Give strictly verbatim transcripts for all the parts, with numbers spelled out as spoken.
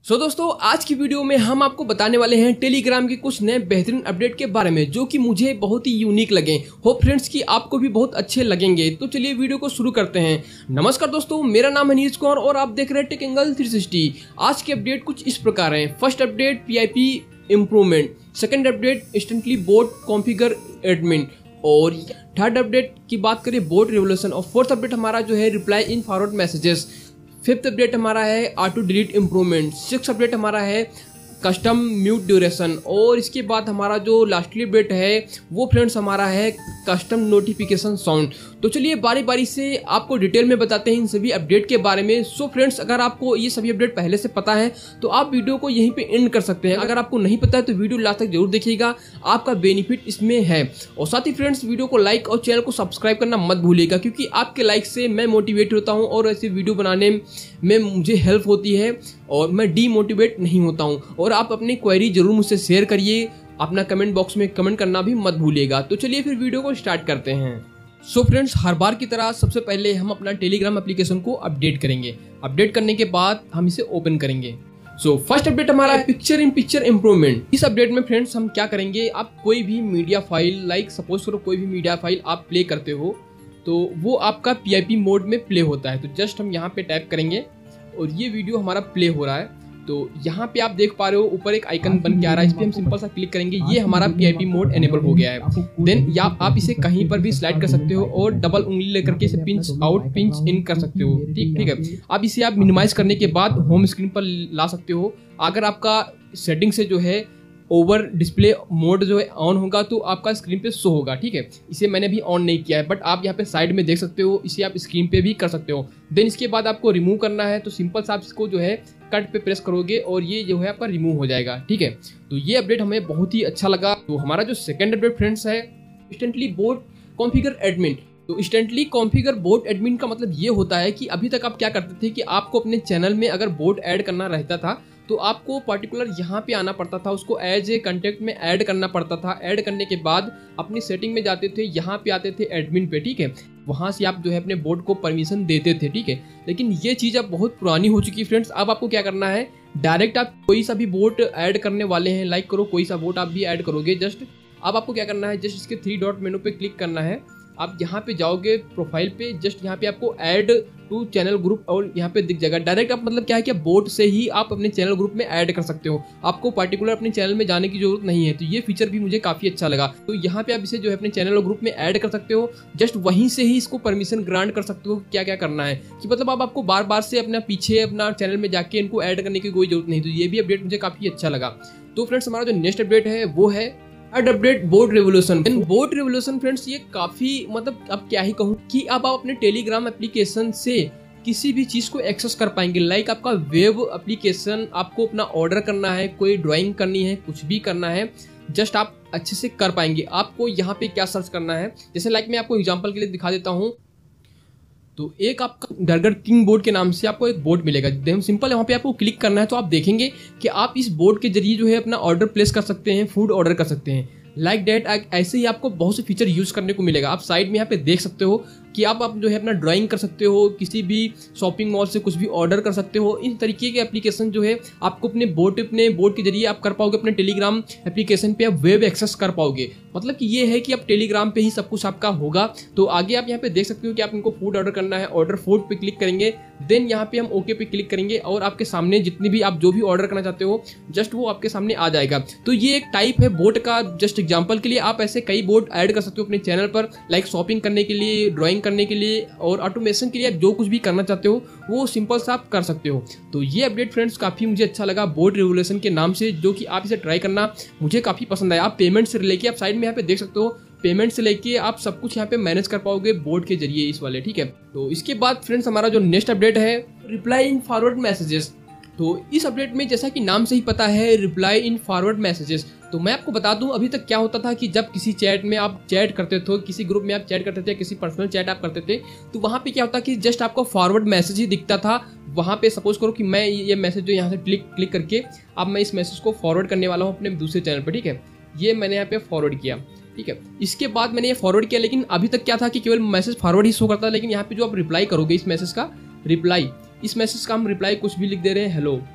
सो so, दोस्तों आज की वीडियो में हम आपको बताने वाले हैं टेलीग्राम के कुछ नए बेहतरीन अपडेट के बारे में जो कि मुझे बहुत ही यूनिक लगे। होप फ्रेंड्स कि आपको भी बहुत अच्छे लगेंगे। तो चलिए वीडियो को शुरू करते हैं। नमस्कार दोस्तों, मेरा नाम है नीरज कुमार और आप देख रहे हैं टेक एंगल थ्री सिक्सटी। आज के अपडेट कुछ इस प्रकार हैं। First update P I P improvement, second update instantly bot configure admin और थर्ड अपडेट की बात करें बोट रिवोल्यूशन और फोर्थ अपडेट हमारा जो है reply in forward messages. Fifth update हमारा है auto delete improvement. Six update हमारा है कस्टम म्यूट ड्यूरेशन और इसके बाद हमारा जो लास्टली अपडेट है वो फ्रेंड्स हमारा है कस्टम नोटिफिकेशन साउंड। तो चलिए बारी बारी से आपको डिटेल में बताते हैं इन सभी अपडेट के बारे में। सो फ्रेंड्स अगर आपको ये सभी अपडेट पहले से पता है तो आप वीडियो को यहीं पे एंड कर सकते हैं। अगर आपको नहीं पता है तो वीडियो लास्ट तक जरूर देखिएगा, आपका बेनिफिट इसमें है। और साथ ही फ्रेंड्स वीडियो को लाइक और चैनल को सब्सक्राइब करना मत भूलिएगा क्योंकि आपके लाइक से मैं मोटिवेट होता हूँ और ऐसे वीडियो बनाने में मुझे हेल्प होती है और मैं डीमोटिवेट नहीं होता हूँ। और आप अपनी क्वेरी जरूर मुझसे शेयर करिए, अपना कमेंट बॉक्स में कमेंट करना भी मत भूलिएगा। तो चलिए फिर वीडियो को स्टार्ट करते हैं। सो so फ्रेंड्स हर बार की तरह सबसे पहले हम अपना टेलीग्राम एप्लीकेशन को अपडेट करेंगे। अपडेट करने के बाद हम इसे ओपन करेंगे। सो फर्स्ट अपडेट हमारा है पिक्चर इन पिक्चर इम्प्रूवमेंट। इस अपडेट में फ्रेंड्स हम क्या करेंगे, आप कोई भी मीडिया फाइल लाइक सपोज करो कोई भी मीडिया फाइल आप प्ले करते हो तो वो आपका पी आई पी मोड में प्ले होता है। तो जस्ट हम यहाँ पे टाइप करेंगे और ये वीडियो हमारा प्ले हो रहा है। तो यहाँ पे आप देख पा रहे हो ऊपर एक आइकन बन के आ रहा है, इस पे हम सिंपल सा क्लिक करेंगे, ये हमारा P I P mode enable हो गया है। देन या आप इसे कहीं पर भी स्लाइड कर सकते हो और डबल उंगली लेकर के इसे पिंच आउट पिंच इन कर सकते हो। ठीक ठीक है। अब इसे आप मिनिमाइज करने के बाद होम स्क्रीन पर ला सकते हो। अगर आपका सेटिंग से जो है ओवर डिस्प्ले मोड जो है ऑन होगा तो आपका स्क्रीन पे शो होगा। ठीक है, इसे मैंने भी ऑन नहीं किया है बट आप यहाँ पे साइड में देख सकते हो, इसे आप स्क्रीन पे भी कर सकते हो। देन इसके बाद आपको रिमूव करना है तो सिंपल सा आप इसको जो है कट पे प्रेस करोगे और ये जो है आपका रिमूव हो जाएगा। ठीक है, तो ये अपडेट हमें बहुत ही अच्छा लगा। तो हमारा जो सेकेंड अपडेट फ्रेंड्स है इंस्टेंटली बोट कॉन्फ़िगर एडमिन। तो इंस्टेंटली कॉन्फ़िगर बोट एडमिन का मतलब ये होता है कि अभी तक आप क्या करते थे कि आपको अपने चैनल में अगर बोट ऐड करना रहता था तो आपको पर्टिकुलर यहाँ पे आना पड़ता था, उसको एज ए कंटेक्ट में ऐड करना पड़ता था। ऐड करने के बाद अपनी सेटिंग में जाते थे, यहाँ पे आते थे एडमिन पे। ठीक है, वहाँ से आप जो है अपने बोट को परमिशन देते थे। ठीक है, लेकिन ये चीज़ अब बहुत पुरानी हो चुकी है फ्रेंड्स। अब आपको क्या करना है, डायरेक्ट आप कोई सा भी बोट ऐड करने वाले हैं, लाइक करो कोई सा बोट आप भी ऐड करोगे, जस्ट अब आपको क्या करना है, जस्ट इसके थ्री डॉट मेनू पे क्लिक करना है। आप यहाँ पे जाओगे प्रोफाइल पे, जस्ट यहाँ पे आपको ऐड टू चैनल ग्रुप और यहाँ पे दिख जाएगा। डायरेक्ट आप मतलब क्या है कि बोट से ही आप अपने चैनल ग्रुप में ऐड कर सकते हो, आपको पर्टिकुलर अपने चैनल में जाने की जरूरत नहीं है। तो ये फीचर भी मुझे काफी अच्छा लगा। तो यहाँ पे आप इसे जो है अपने चैनल और ग्रुप में ऐड कर सकते हो, जस्ट वहीं से ही इसको परमिशन ग्रांट कर सकते हो क्या क्या करना है, कि मतलब अब आपको बार बार से अपना पीछे अपना चैनल में जाके इनको ऐड करने की कोई जरूरत नहीं। तो ये भी अपडेट मुझे काफी अच्छा लगा। तो फ्रेंड्स हमारा जो नेक्स्ट अपडेट है वो है third update bot revolution. Bot revolution friends ये काफी मतलब अब क्या ही कहूँ कि अब आप अपने टेलीग्राम एप्लीकेशन से किसी भी चीज को एक्सेस कर पाएंगे। लाइक आपका वेब एप्लीकेशन, आपको अपना ऑर्डर करना है, कोई ड्राइंग करनी है, कुछ भी करना है, जस्ट आप अच्छे से कर पाएंगे। आपको यहाँ पे क्या सर्च करना है, जैसे लाइक मैं आपको एग्जांपल के लिए दिखा देता हूँ। तो एक आपका डरगर किंग बोर्ड के नाम से आपको एक बोर्ड मिलेगा। एकदम सिंपल, यहाँ पे आपको क्लिक करना है तो आप देखेंगे कि आप इस बोर्ड के जरिए जो है अपना ऑर्डर प्लेस कर सकते हैं, फूड ऑर्डर कर सकते हैं। लाइक डेट ऐसे ही आपको बहुत से फीचर यूज करने को मिलेगा। आप साइड में यहाँ पे देख सकते हो कि आप आप जो है अपना ड्राइंग कर सकते हो, किसी भी शॉपिंग मॉल से कुछ भी ऑर्डर कर सकते हो। इन तरीके के एप्लीकेशन जो है आपको अपने बोट अपने बोट के जरिए आप कर पाओगे। अपने टेलीग्राम एप्लीकेशन पे आप वेब एक्सेस कर पाओगे। मतलब कि ये है कि आप टेलीग्राम पे ही सब कुछ आपका होगा। तो आगे आप यहाँ पे देख सकते हो कि आप इनको फूड ऑर्डर करना है, ऑर्डर फूड पे क्लिक करेंगे, देन यहाँ पे हम ओके पे क्लिक करेंगे और आपके सामने जितनी भी आप जो भी ऑर्डर करना चाहते हो जस्ट वो आपके सामने आ जाएगा। तो ये एक टाइप है बोट का। जस्ट एग्जाम्पल के लिए आप ऐसे कई बोट ऐड कर सकते हो अपने चैनल पर, लाइक शॉपिंग करने के लिए, ड्राइंग करने के लिए और ऑटोमेशन के लिए। आप जो कुछ भी करना चाहते हो वो सिंपल सा आप कर सकते हो। तो ये अपडेट फ्रेंड्स काफी मुझे अच्छा लगा बोट रिवोल्यूशन के नाम से, जो कि आप इसे ट्राई करना मुझे काफी पसंद आया। आप पेमेंट से लेके आप साइड में यहाँ पे देख सकते हो, पेमेंट से लेके आप सब कुछ यहाँ पे मैनेज कर पाओगे बोर्ड के जरिए इस वाले। ठीक है, तो इसके बाद फ्रेंड्स हमारा जो नेक्स्ट अपडेट है रिप्लाई इन फॉरवर्ड मैसेजेस। तो इस अपडेट में जैसा कि नाम से ही पता है रिप्लाई इन फॉरवर्ड मैसेजेस। तो मैं आपको बता दूं अभी तक क्या होता था कि जब किसी चैट में आप चैट करते थे, किसी ग्रुप में आप चैट करते थे, किसी पर्सनल चैट आप करते थे, तो वहाँ पे क्या होता कि जस्ट आपको फॉरवर्ड मैसेज ही दिखता था। वहाँ पे सपोज करो कि मैं ये मैसेज जो यहाँ से क्लिक क्लिक करके अब मैं इस मैसेज को फॉरवर्ड करने वाला हूँ अपने दूसरे चैनल पर। ठीक है, ये मैंने यहाँ पे फॉरवर्ड किया। ठीक है, इसके बाद मैंने ये फॉरवर्ड किया, लेकिन अभी तक क्या था कि केवल मैसेज फॉरवर्ड ही शो करता है। लेकिन यहाँ पे जो आप रिप्लाई करोगे इस मैसेज का रिप्लाई, इस मैसेज का हम रिप्लाई कुछ भी लिख दे रहे हैं हेलो।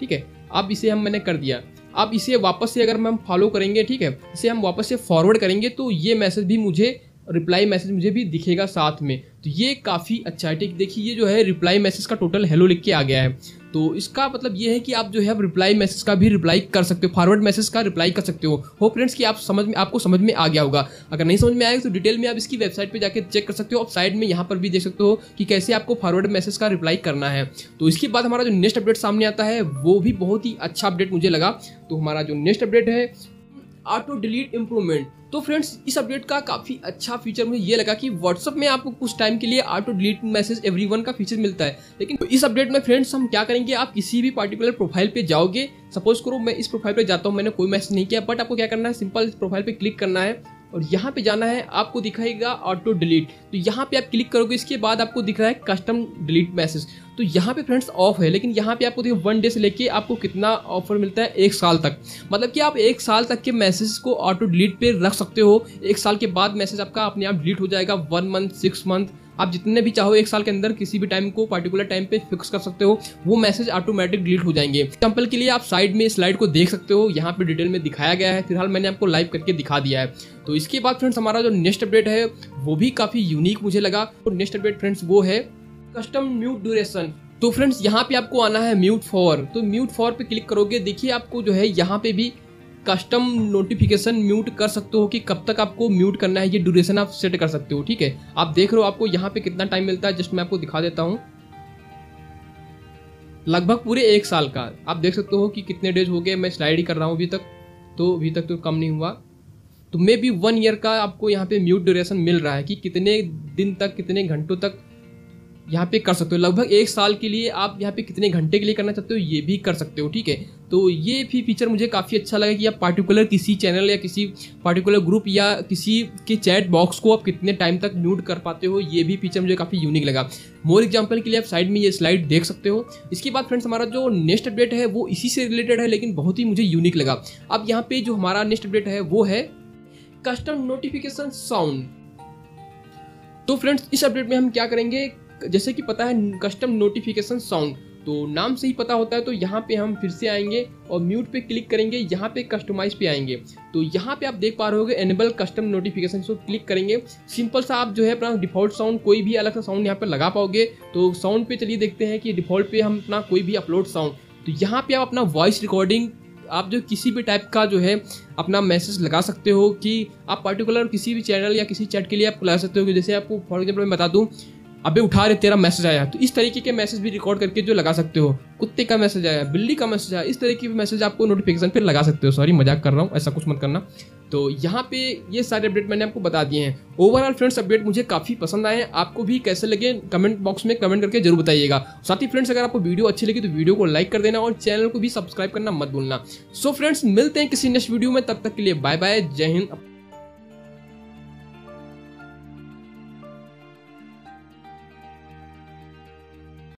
ठीक है। अब इसे हम मैंने कर दिया। अब इसे वापस से अगर हम फॉलो करेंगे, ठीक है, इसे हम वापस से फॉरवर्ड करेंगे तो ये मैसेज भी मुझे रिप्लाई मैसेज मुझे भी दिखेगा साथ में। तो ये काफ़ी अच्छा है, ठीक। देखिए ये जो है रिप्लाई मैसेज का टोटल हेलो लिख के आ गया है। तो इसका मतलब ये है कि आप जो है अब रिप्लाई मैसेज का भी रिप्लाई कर सकते हो, फॉरवर्ड मैसेज का रिप्लाई कर सकते हो। होप फ्रेंड्स कि आप समझ में आपको समझ में आ गया होगा। अगर नहीं समझ में आएगा तो डिटेल में आप इसकी वेबसाइट पे जाके चेक कर सकते हो। आप साइड में यहाँ पर भी देख सकते हो कि कैसे आपको फॉरवर्ड मैसेज का रिप्लाई करना है। तो इसके बाद हमारा जो नेक्स्ट अपडेट सामने आता है वो भी बहुत ही अच्छा अपडेट मुझे लगा। तो हमारा जो नेक्स्ट अपडेट है ऑटो डिलीट इंप्रूवमेंट। तो फ्रेंड्स इस अपडेट का काफ़ी अच्छा फीचर मुझे ये लगा कि व्हाट्सअप में आपको कुछ टाइम के लिए ऑटो डिलीट मैसेज एवरीवन का फीचर मिलता है। लेकिन तो इस अपडेट में फ्रेंड्स हम क्या करेंगे, आप किसी भी पर्टिकुलर प्रोफाइल पे जाओगे, सपोज करो मैं इस प्रोफाइल पे जाता हूँ, मैंने कोई मैसेज नहीं किया, बट आपको क्या करना है, सिंपल इस प्रोफाइल पे क्लिक करना है और यहाँ पे जाना है, आपको दिखाएगा ऑटो डिलीट। तो यहाँ पे आप क्लिक करोगे, इसके बाद आपको दिख रहा है कस्टम डिलीट मैसेज। तो यहाँ पे फ्रेंड्स ऑफ है, लेकिन यहाँ पे आपको देखिए वन डे से लेके आपको कितना ऑफर मिलता है, एक साल तक। मतलब कि आप एक साल तक के मैसेज को ऑटो डिलीट पे रख सकते हो। एक साल के बाद मैसेज आपका अपने आप डिलीट हो जाएगा। वन मंथ, सिक्स मंथ, आप जितने भी चाहो एक साल के अंदर किसी भी टाइम को पर्टिकुलर टाइम पे फिक्स कर सकते हो, वो मैसेज ऑटोमेटिक डिलीट हो जाएंगे। एग्जांपल के लिए आप साइड में स्लाइड को देख सकते हो, यहाँ पे डिटेल में दिखाया गया है। फिलहाल मैंने आपको लाइव करके दिखा दिया है। तो इसके बाद फ्रेंड्स हमारा जो नेक्स्ट अपडेट है वो भी काफी यूनिक मुझे लगा। तो नेक्स्ट अपडेट फ्रेंड्स वो है कस्टम म्यूट ड्यूरेशन। तो फ्रेंड्स यहाँ पे आपको आना है म्यूट फॉर। तो म्यूट फॉर पे क्लिक करोगे, देखिए आपको जो है यहाँ पे भी कस्टम नोटिफिकेशन म्यूट कर सकते हो कि कब तक आपको म्यूट करना है, ये ड्यूरेशन आप सेट कर सकते हो, ठीक है। आप देख रहे हो आपको यहाँ पे कितना टाइम मिलता है, जस्ट मैं आपको दिखा देता हूँ। लगभग पूरे एक साल का आप देख सकते हो कि कितने डेज हो गए। मैं स्लाइड ही कर रहा हूँ अभी तक, तो अभी तक तो कम नहीं हुआ। तो मे बी वन ईयर का आपको यहाँ पे म्यूट ड्यूरेशन मिल रहा है कि कितने दिन तक, कितने घंटों तक यहाँ पे कर सकते हो। लगभग एक साल के लिए आप यहाँ पे कितने घंटे के लिए करना चाहते हो ये भी कर सकते हो, ठीक है। तो ये भी फीचर मुझे काफ़ी अच्छा लगा कि आप पार्टिकुलर किसी चैनल या किसी पार्टिकुलर ग्रुप या किसी के चैट बॉक्स को आप कितने टाइम तक म्यूट कर पाते हो, ये भी फीचर मुझे काफ़ी यूनिक लगा। मोर एग्जाम्पल के लिए आप साइड में ये स्लाइड देख सकते हो। इसके बाद फ्रेंड्स हमारा जो नेक्स्ट अपडेट है वो इसी से रिलेटेड है, लेकिन बहुत ही मुझे यूनिक लगा। अब यहाँ पे जो हमारा नेक्स्ट अपडेट है वो है कस्टम नोटिफिकेशन साउंड। तो फ्रेंड्स इस अपडेट में हम क्या करेंगे, जैसे कि पता है कस्टम नोटिफिकेशन साउंड, तो नाम से ही पता होता है। तो यहाँ पे हम फिर से आएंगे और म्यूट पे क्लिक करेंगे, यहाँ पे कस्टमाइज पे आएंगे। तो यहाँ पे आप देख पा रहे होगे enable custom notification, so click करेंगे। सिंपल सा आप जो है अपना डिफॉल्ट साउंड कोई भी अलग सा साउंड यहाँ पे लगा पाओगे। तो साउंड पे चलिए देखते हैं कि डिफॉल्ट पे हम अपना कोई भी अपलोड साउंड, तो यहाँ पे आप अपना वॉइस रिकॉर्डिंग, आप जो किसी भी टाइप का जो है अपना मैसेज लगा सकते हो कि आप पर्टिकुलर किसी भी चैनल या किसी चैट के लिए आप लगा सकते हो कि जैसे आपको फॉर एग्जाम्पल मैं बता दूं, अबे उठा रहे तेरा मैसेज आया, तो इस तरीके के मैसेज भी रिकॉर्ड करके जो लगा सकते हो। कुत्ते का मैसेज आया, बिल्ली का मैसेज आया, इस तरीके के मैसेज आपको नोटिफिकेशन पे लगा सकते हो। सॉरी मजाक कर रहा हूँ, ऐसा कुछ मत करना। तो यहाँ पे ये सारे अपडेट मैंने आपको बता दिए हैं। ओवरऑल फ्रेंड्स अपडेट मुझे काफ़ी पसंद आए। आपको भी कैसे लगे कमेंट बॉक्स में कमेंट करके जरूर बताइएगा। साथ ही फ्रेंड्स अगर आपको वीडियो अच्छी लगी तो वीडियो को लाइक कर देना और चैनल को भी सब्सक्राइब करना मत भूलना। सो फ्रेंड्स मिलते हैं किसी नेक्स्ट वीडियो में, तब तक के लिए बाय बाय, जय हिंद।